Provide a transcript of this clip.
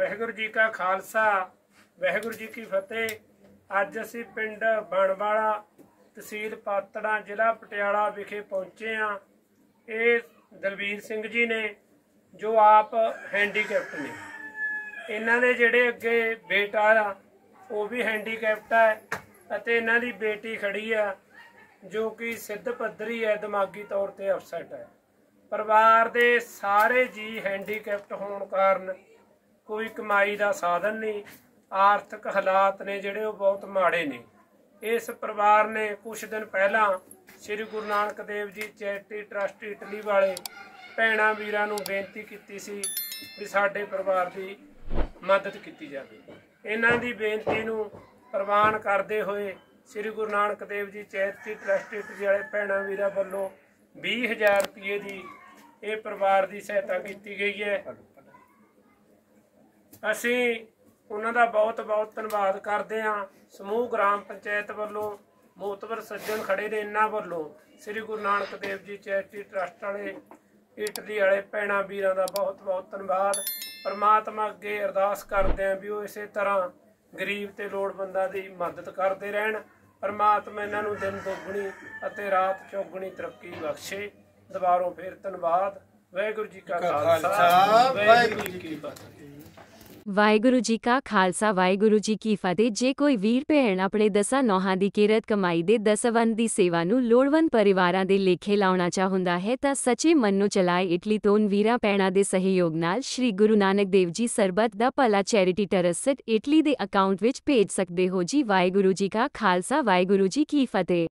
ਵਾਹਿਗੁਰੂ ਜੀ ਕਾ ਖਾਲਸਾ ਵਾਹਿਗੁਰੂ ਜੀ ਕੀ ਫਤਿਹ। ਅੱਜ ਅਸੀਂ ਪਿੰਡ ਬਣਵਾਲਾ ਤਹਿਸੀਲ ਪਾਤੜਾਂ ਜ਼ਿਲ੍ਹਾ ਪਟਿਆਲਾ ਵਿਖੇ ਪਹੁੰਚੇ ਹਾਂ। ਇਹ ਦਲਵੀਰ ਸਿੰਘ ਜੀ ਨੇ ਜੋ ਆਪ ਹੈਂਡੀਕੈਪਟ ਨੇ। ਇਹਨਾਂ ਦੇ ਜਿਹੜੇ ਅੱਗੇ ਬੇਟਾ ਆ ਉਹ ਵੀ ਹੈਂਡੀਕੈਪਟ ਹੈ ਅਤੇ ਇਹਨਾਂ ਦੀ ਬੇਟੀ ਖੜੀ ਆ ਜੋ ਕਿ ਸਿੱਧ ਪੱਧਰੀ ਹੈ, ਦਿਮਾਗੀ ਤੌਰ ਤੇ ਅਪਸੈਟ ਹੈ। ਪਰਿਵਾਰ ਦੇ ਸਾਰੇ ਜੀ ਹੈਂਡੀਕੈਪਟ ਹੋਣ ਕਾਰਨ ਕੋਈ ਕਮਾਈ ਦਾ ਸਾਧਨ ਨਹੀਂ, ਆਰਥਿਕ ਹਾਲਾਤ ਨੇ ਜਿਹੜੇ ਉਹ ਬਹੁਤ ਮਾੜੇ ਨੇ। ਇਸ ਪਰਿਵਾਰ ਨੇ ਕੁਝ ਦਿਨ ਪਹਿਲਾਂ ਸ੍ਰੀ Guru Nanak Dev ji charity trust Italy ਵਾਲੇ ਭੈਣਾਂ ਵੀਰਾਂ ਨੂੰ ਬੇਨਤੀ ਕੀਤੀ ਸੀ ਵੀ ਸਾਡੇ ਪਰਿਵਾਰ ਦੀ ਮਦਦ ਕੀਤੀ ਜਾਵੇ। ਇਹਨਾਂ ਦੀ ਬੇਨਤੀ ਨੂੰ ਪ੍ਰਵਾਨ ਕਰਦੇ ਹੋਏ ਸ੍ਰੀ Guru Nanak Dev ji charity trust Italy ਵਾਲੇ ਭੈਣਾਂ ਵੀਰਾਂ ਵੱਲੋਂ 20,000 ਰੁਪਏ ਦੀ ਇਹ ਪਰਿਵਾਰ ਦੀ ਸਹਾਇਤਾ ਕੀਤੀ ਗਈ ਹੈ। ਅਸੀਂ ਉਹਨਾਂ ਦਾ ਬਹੁਤ ਬਹੁਤ ਧੰਨਵਾਦ ਕਰਦੇ ਹਾਂ। ਸਮੂਹ ਗ੍ਰਾਮ ਪੰਚਾਇਤ ਵੱਲੋਂ ਮੋਤਬਰ ਸੱਜਣ ਖੜੇ ਨੇ, ਇਹਨਾਂ ਵੱਲੋਂ ਸ੍ਰੀ ਗੁਰੂ ਨਾਨਕ ਦੇਵ ਜੀ ਚੈਰਿਟੀ ਟਰਸਟ ਵਾਲੇ ਇਟਲੀ ਵਾਲੇ ਭੈਣਾਂ ਵੀਰਾਂ ਦਾ ਬਹੁਤ ਬਹੁਤ ਧੰਨਵਾਦ। परमात्मा अगे अरदास करते हैं भी वो इस तरह गरीब ते लोड़वंदां दी मदद करते रहन। परमात्मा इन्हां नूं दिन दोगुणी अते रात चौगुणी तरक्की बख्शे। दुबारों फिर धन्नवाद। वाहिगुरू जी का खालसा वाहिगुरू जी की फतेह। ਵਾਹਿਗੁਰੂ ਜੀ ਕਾ ਖਾਲਸਾ ਵਾਹਿਗੁਰੂ ਜੀ ਕੀ ਫਤਿਹ। ਜੇ ਕੋਈ ਵੀਰ ਭੈਣ ਆਪਣੇ ਦਸਾਂ ਨੌਹਾਂ ਦੀ ਕਿਰਤ ਕਮਾਈ ਦੇ ਦਸਵੰਧ ਦੀ ਸੇਵਾ ਨੂੰ ਲੋੜਵੰਦ ਪਰਿਵਾਰਾਂ ਦੇ ਲੇਖੇ ਲਾਉਣਾ ਚਾਹੁੰਦਾ ਹੈ ਤਾਂ ਸੱਚੇ ਮਨ ਨੂੰ ਚਲਾਏ ਇਟਲੀ ਤੋਂ ਵੀਰਾਂ ਭੈਣਾਂ ਦੇ ਸਹਿਯੋਗ ਨਾਲ Shri Guru Nanak Dev ji Sarbat da Bhala charity trust Italy ਦੇ ਅਕਾਊਂਟ ਵਿੱਚ ਭੇਜ ਸਕਦੇ ਹੋ ਜੀ। ਵਾਹਿਗੁਰੂ ਜੀ ਕਾ ਖਾਲਸਾ ਵਾਹਿਗੁਰੂ ਜੀ ਕੀ ਫਤਿਹ।